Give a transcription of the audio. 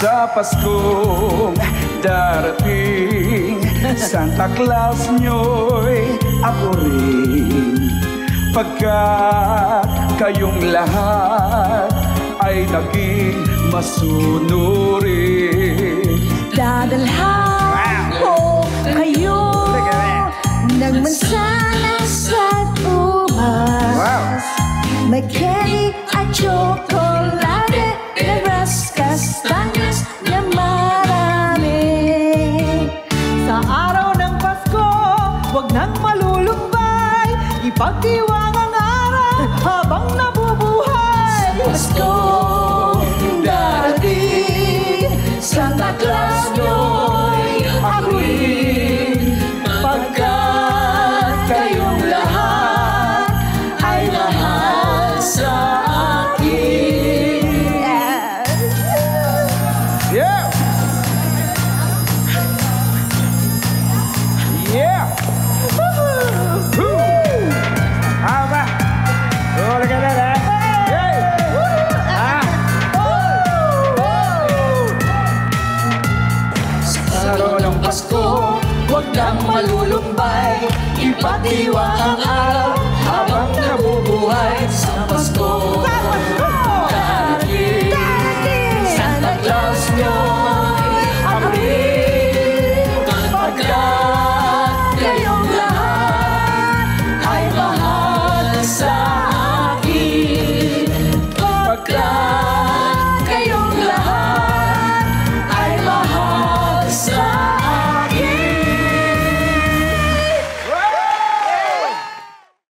Sa Paskong darating, Santa Claus nyo'y ako rin. Pagkat kayong lahat ay naging masunurin, dadalhan ko kayo ng mansanas at ubas. May candy at chocolate, peras, kastanyas na marami. Sa araw ng Pasko, huwag nang malulumbay, ipagdiwang ang araw habang nabubuhay. Pasko darating, Santa Claus nyo'y ako rin. Pagkat kayong lahat ay mahal sa akin. Yeah! Yeah! Woo! Aba! Oh, look at that! Hey! Sa araw ng Pasko, huwag kang malulumbay, ipagdiwang ang araw habang nabubuhay.